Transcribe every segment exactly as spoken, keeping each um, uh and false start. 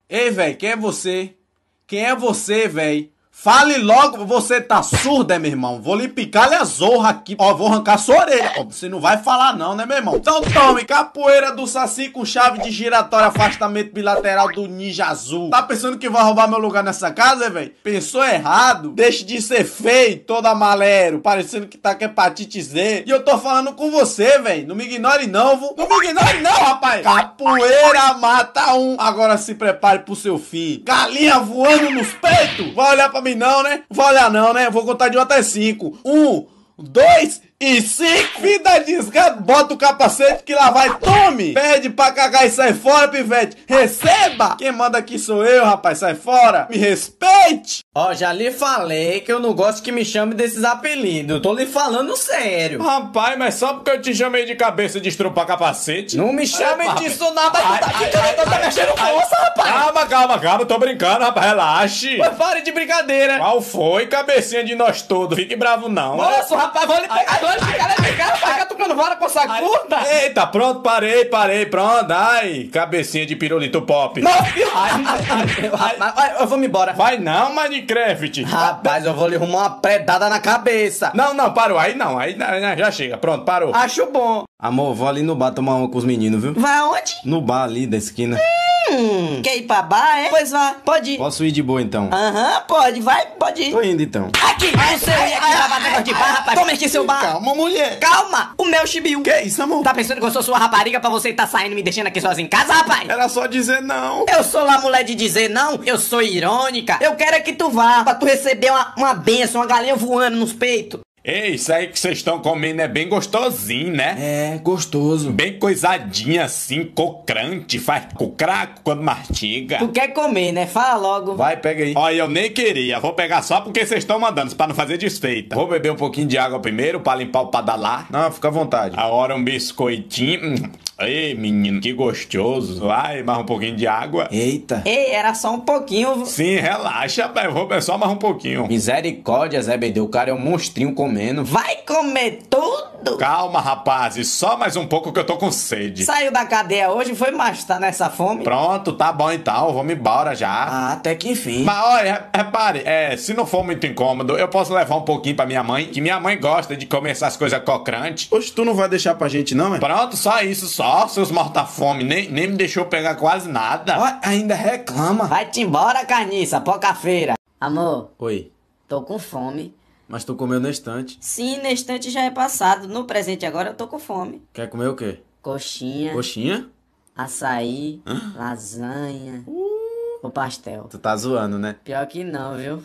Ei, velho, quem é você? Quem é você, velho? Fale logo, você tá surda, meu irmão? Vou lhe picar-lhe a zorra aqui. Ó, vou arrancar sua orelha. Ó, você não vai falar não, né, meu irmão? Então tome, capoeira do Saci com chave de giratória, afastamento bilateral do Ninja Azul. Tá pensando que vai roubar meu lugar nessa casa, velho? Pensou errado. Deixe de ser feio, todo amalero, parecendo que tá com hepatite Z. E eu tô falando com você, velho. Não me ignore não, viu? Não me ignore não, rapaz. Capoeira mata um. Agora se prepare pro seu fim. Galinha voando nos peitos. Vai olhar pra mim não, né? Vai olhar não, né? Vou contar de um até cinco. Um, dois e cinco. Vida desgraça, bota o capacete que lá vai. Tome! Pede pra cagar e sai fora, pivete. Receba! Quem manda aqui sou eu, rapaz. Sai fora. Me respeite. Ó, já lhe falei que eu não gosto que me chame desses apelidos. Tô lhe falando sério. Rapaz, mas só porque eu te chamei de cabeça de estrupar capacete? Não me chame Ai, disso nada. ai, Tu tá ai, ficando, ai, tu tá ai, mexendo ai, força, rapaz. Calma, calma, calma. Tô brincando, rapaz. Relaxe. Mas pare de brincadeira. Qual foi, cabecinha de nós todos? Fique bravo não. Nossa, rapaz, vou lhe pegar, vou lhe pegar, vou lhe pegar, rapaz, fica tocando vara com essa curta. Eita, pronto, parei, parei, pronto. Ai, cabecinha de pirulito pop. Nossa, ai, ai, ai, eu vou me embora. Vai não, Minecraft. Rapaz, eu vou lhe arrumar uma predada na cabeça. Não, não, parou. Aí não, aí não, já chega. Pronto, parou. Acho bom. Amor, vou ali no bar tomar uma com os meninos, viu? Vai aonde? No bar ali da esquina. Hum, quer ir pra bar, é? Pois vá, pode ir. Posso ir de boa então? Aham, pode, vai, pode ir. Tô indo então. Aqui, o seu ia aqui gravar negócio de bar, rapaz. Toma aqui seu bar. Calma, mulher. Calma, o meu chibiu. Que isso, amor? Tá pensando que eu sou sua rapariga pra você tá saindo e me deixando aqui sozinho em casa, rapaz? Era só dizer não. Eu sou lá mulher de dizer não, eu sou irônica. Eu quero é que tu vá, pra tu receber uma, uma benção, uma galinha voando nos peitos. Ei, isso aí que vocês estão comendo é bem gostosinho, né? É, gostoso. Bem coisadinha assim, cocrante, faz cocraco quando mastiga. Tu quer comer, né? Fala logo. Vai, pega aí. Olha, eu nem queria, vou pegar só porque vocês estão mandando, pra não fazer desfeita. Vou beber um pouquinho de água primeiro pra limpar o padalá. Não, fica à vontade. Agora um biscoitinho. Hum. Ei, menino, que gostoso. Vai, mais um pouquinho de água. Eita. Ei, era só um pouquinho. Sim, relaxa, pai. Vou beber só mais um pouquinho. Misericórdia, Zé Bedeu. O cara é um monstrinho comendo. Vai comer tudo. Calma, rapazes. Só mais um pouco que eu tô com sede. Saiu da cadeia hoje, foi, mas tá nessa fome? Pronto, tá bom então. Vamos embora já. Ah, até que enfim. Mas olha, repare, é, se não for muito incômodo, eu posso levar um pouquinho pra minha mãe, que minha mãe gosta de comer essas coisas cocrantes. Poxa, tu não vai deixar pra gente não, é? Pronto, só isso, só, seus morta-fome. Nem, nem me deixou pegar quase nada. Ó, ainda reclama. Vai-te embora, carniça, poca-feira. Amor, Oi, tô com fome. mas tu comeu na estante. Sim, na estante já é passado. No presente agora eu tô com fome. Quer comer o quê? Coxinha, Coxinha? açaí, lasanha, o pastel. Tu tá zoando, né? Pior que não, viu?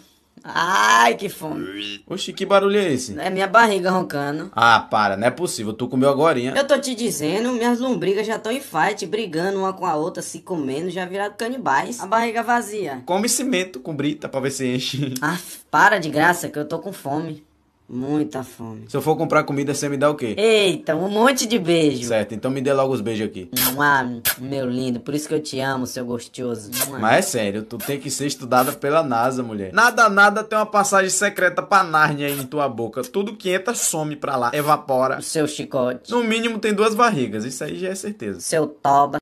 Ai, que fome. Oxi, que barulho é esse? É minha barriga roncando. Ah, para, não é possível. Tu comeu agorinha. Eu tô te dizendo, minhas lombrigas já estão em fight, brigando uma com a outra, se comendo, já viraram canibais. A barriga vazia. Come cimento com brita pra ver se enche. Ah, para de graça que eu tô com fome. Muita fome. Se eu for comprar comida, você me dá o quê? Eita, um monte de beijo. Certo, então me dê logo os beijos aqui. Ah, meu lindo, por isso que eu te amo, seu gostoso. Mas é sério, tu tem que ser estudada pela NASA, mulher. Nada, nada tem uma passagem secreta pra Nárnia aí em tua boca. Tudo que entra some pra lá, evapora. O seu chicote. No mínimo tem duas barrigas, isso aí já é certeza. Seu toba.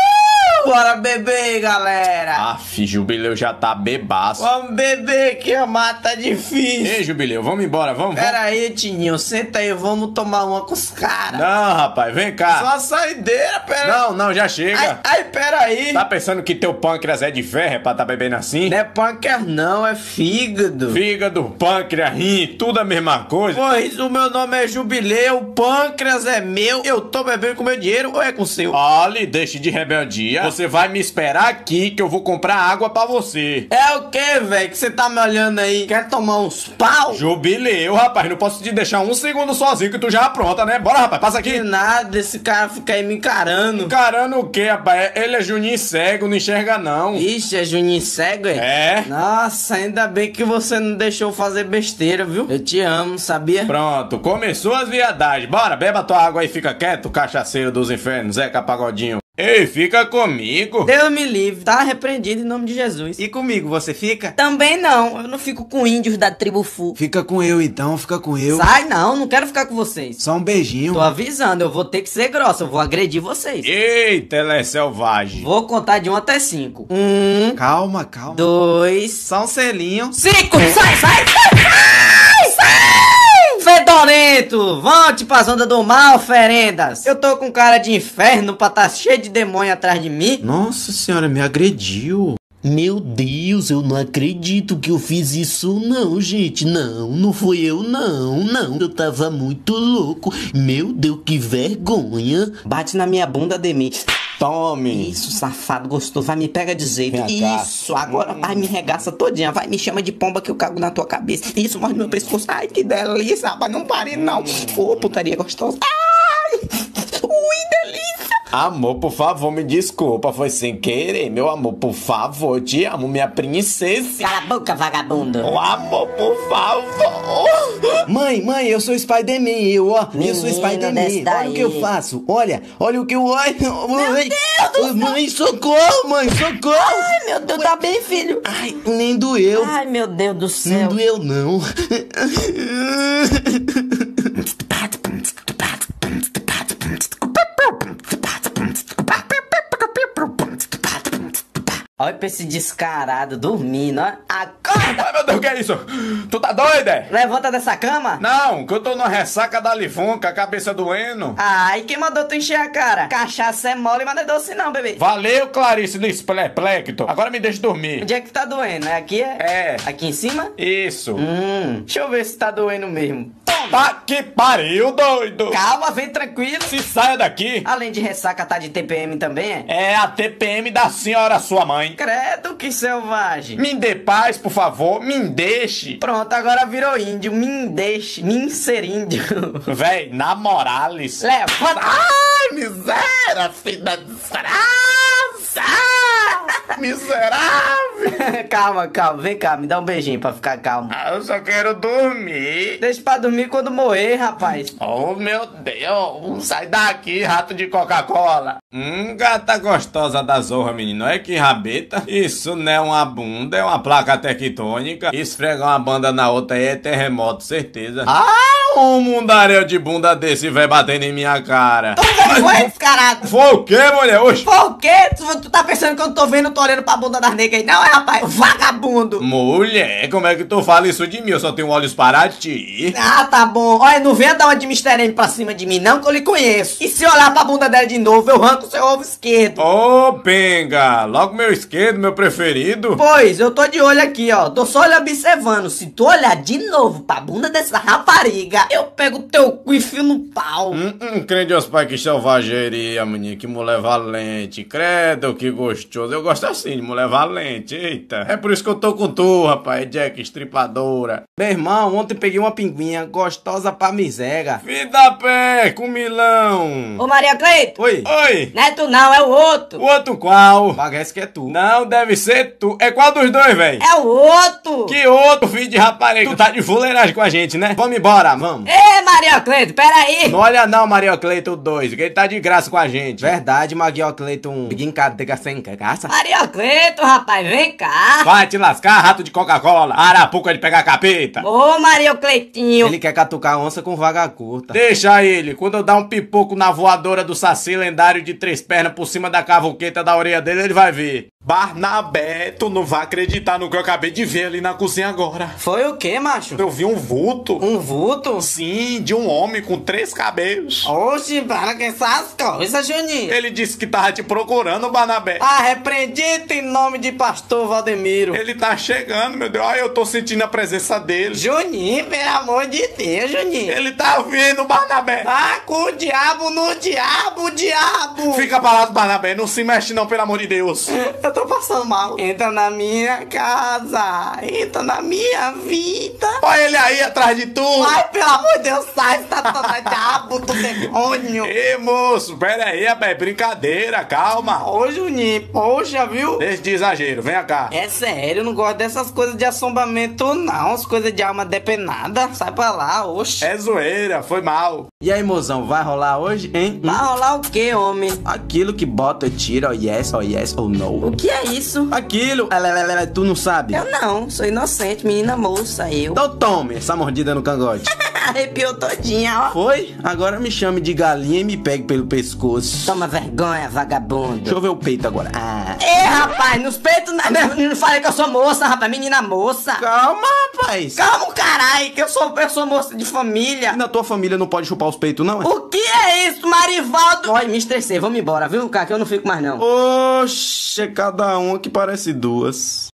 Bora beber, galera! Aff, Jubileu já tá bebaço. Vamos beber que a mata tá difícil. Ei, Jubileu, vamos embora, vamos, vamos. Pera aí, Tininho, senta aí, vamos tomar uma com os caras. Não, rapaz, vem cá. Só a saideira, pera. Não, não, já chega. Ai, ai, pera aí. Tá pensando que teu pâncreas é de ferro é pra tá bebendo assim? Não é pâncreas não, é fígado. Fígado, pâncreas, rim, tudo a mesma coisa. Pois o meu nome é Jubileu, o pâncreas é meu, eu tô bebendo com meu dinheiro ou é com o seu? Olha, deixe de rebeldia. Você vai me esperar aqui que eu vou comprar água pra você. É o que, velho, que você tá me olhando aí? Quer tomar uns pau? Jubileu, rapaz, não posso te deixar um segundo sozinho que tu já apronta, né? Bora, rapaz, passa Que aqui. nada, esse cara fica aí me encarando. Encarando o quê, rapaz? Ele é Juninho cego, não enxerga não. Ixi, é Juninho cego, é? É? Nossa, ainda bem que você não deixou eu fazer besteira, viu? Eu te amo, sabia? Pronto, começou as viadagens. Bora, beba tua água aí, fica quieto, cachaceiro dos infernos, Zeca Pagodinho. Ei, fica comigo. Deus me livre, tá repreendido em nome de Jesus. E comigo, você fica? Também não, eu não fico com índios da tribo Fu. Fica com eu então, fica com eu. Sai não, não quero ficar com vocês. Só um beijinho. Tô avisando, eu vou ter que ser grossa, eu vou agredir vocês. Eita, ela é selvagem. Vou contar de um até cinco. Um, Calma, calma. dois, Só um selinho. cinco! Sai, sai, sai, sai! Fedorento! Volte pra zona do mal, oferendas! Eu tô com cara de inferno pra tá cheio de demônio atrás de mim. Nossa senhora, me agrediu. Meu Deus, eu não acredito que eu fiz isso não, gente. Não, não foi eu não, não. Eu tava muito louco. Meu Deus, que vergonha. Bate na minha bunda, Demi. Tome. Isso, safado gostoso. Vai, me pega de jeito. Vem cá. Isso, agora vai, me regaça todinha. Vai, me chama de pomba que eu cago na tua cabeça. Isso, morde meu pescoço. Ai, que delícia, rapaz. Não pare, não. Ô, putaria gostosa. Ai, ui, delícia. Amor, por favor, me desculpa, foi sem querer. Meu amor, por favor, eu te amo, minha princesa. Cala a boca, vagabundo. Oh, amor, por favor. Mãe, mãe, eu sou Spider-Man, eu, ó. Eu sou Menino, desce Spider-Man. daí. Olha o que eu faço. Olha, olha o que eu... Ai, mãe, mãe, socorro, mãe, socorro. Ai, meu Deus, tá bem, filho? Ai, nem doeu. Ai, meu Deus do Não céu. doeu, não. Olha pra esse descarado dormindo, ó. Acorda! Ai, meu Deus, o que é isso? Tu tá doida? é? Levanta dessa cama. Não, que eu tô numa ressaca da lifunca, a cabeça doendo. Ai, quem mandou tu encher a cara? Cachaça é mole, mas não é doce não, bebê. Valeu, Clarice do Espleplecto. Agora me deixa dormir. Onde é que tá doendo? É aqui? É? É. Aqui em cima? Isso. Hum, deixa eu ver se tá doendo mesmo. Toma! Tá que pariu, doido. Calma, vem tranquilo. Se saia daqui. Além de ressaca, tá de T P M também, é? É a T P M da senhora sua mãe. Credo, que selvagem. Me dê paz, por favor, me deixe. Pronto, agora virou índio. Me deixe, me ser índio. Véi, na Morales. Levanta! Ai, miséria, filha da desgraça. Miserável. Calma, calma, vem cá, me dá um beijinho pra ficar calmo. Ah, eu só quero dormir. Deixa pra dormir quando morrer, rapaz. Oh, meu Deus. Sai daqui, rato de Coca-Cola. Hum, gata gostosa da zorra, menino. É que rabeta. Isso não é uma bunda, é uma placa tectônica. Esfregar uma banda na outra aí é terremoto, certeza. Ah, um mundaréu de bunda desse vai batendo em minha cara. Foi, descarado. Foi o quê, mulher? Oxe. Foi o quê? Tu, tu tá pensando que eu não tô vendo, eu tô olhando pra bunda das negras aí? Não é, rapaz? Vagabundo. Mulher, como é que tu fala isso de mim? Eu só tenho olhos para ti. Ah, tá bom. Olha, não venha dar uma de Mister M pra cima de mim, não, que eu lhe conheço. E se olhar pra bunda dela de novo, eu arranco o seu ovo esquerdo. Ô, penga, logo meu esquerdo, meu preferido. Pois, eu tô de olho aqui, ó. Tô só lhe observando. Se tu olhar de novo pra bunda dessa rapariga, eu pego teu cu e fio no pau. Hum, hum, crede aos pais, que selvageria, menino, que mulher valente. Credo, que gostoso. Eu gosto assim de mulher valente, eita. É por isso que eu tô com tu, rapaz, Jack Estripadora. Meu irmão, ontem peguei uma pinguinha gostosa pra miséria. Vida pé, com milão. Ô, Maria Cleito. Oi. Oi, Não é tu não, é o outro. o outro qual? Parece que é tu. Não, deve ser tu. É qual dos dois, velho? É o outro. Que outro, filho de rapariga? Tu tá de fuleiragem com a gente, né? Vamos embora, vamos. Ê, Maria Cleito, peraí. Não olha não, Maria Cleiton dois, que ele tá de graça com a gente. Verdade, Maguio Cleiton. Brincadeira sem graça. Maria Cleito, rapaz, vem cá. Vai te lascar, rato de Coca-Cola. Arapuca de pegar capeta. Ô, Maria Cleitinho. Ele quer catucar onça com vaga curta. Deixa ele. Quando eu dar um pipoco na voadora do Saci lendário de três pernas por cima da cavuqueta da orelha dele, ele vai ver. Barnabé, tu não vai acreditar no que eu acabei de ver ali na cozinha agora. Foi o que, macho? Eu vi um vulto. Um vulto? Sim, de um homem com três cabelos. Oxe, para com essas coisas, Juninho. Ele disse que tava te procurando, Barnabé. Ah, repreendido em nome de pastor Valdemiro. Ele tá chegando, meu Deus. Ai, eu tô sentindo a presença dele. Juninho, pelo amor de Deus, Juninho. Ele tá vindo, Barnabé. Ah, com o diabo no diabo, diabo. Fica parado, Barnabé. Não se mexe não, pelo amor de Deus. Eu tô passando mal. Entra na minha casa. Entra na minha vida. Olha ele aí atrás de tu. Ai, pelo amor de Deus, sai, Satanás, diabo do demônio. Ei, moço, pera aí, rapaz. Brincadeira, calma. Ô, Juninho, poxa, viu? Deixa de exagero, vem cá. É sério, eu não gosto dessas coisas de assombramento, não. As coisas de alma depenada. Sai pra lá, oxe. É zoeira, foi mal. E aí, mozão, vai rolar hoje, hein? Vai rolar o quê, homem? Aquilo que bota, tira, ou yes, ou yes, ou no. O que é isso? Aquilo, é, tu não sabe? Eu não, sou inocente, menina moça, eu. Então tome essa mordida no cangote. Arrepiou todinha, ó. Foi? Agora me chame de galinha e me pegue pelo pescoço. Toma vergonha, vagabundo. Deixa eu ver o peito agora. Ah. Ei, rapaz, nos peitos não, não falei que eu sou moça, rapaz, menina moça. Calma, rapaz. Calma, caralho, que eu sou, eu sou moça de família. E na tua família não pode chupar os peitos, não? É? O que é isso, Marivaldo? Olha, me estressei, vamos embora, viu, cara, que eu não fico mais não. Oxe, cada uma que parece duas.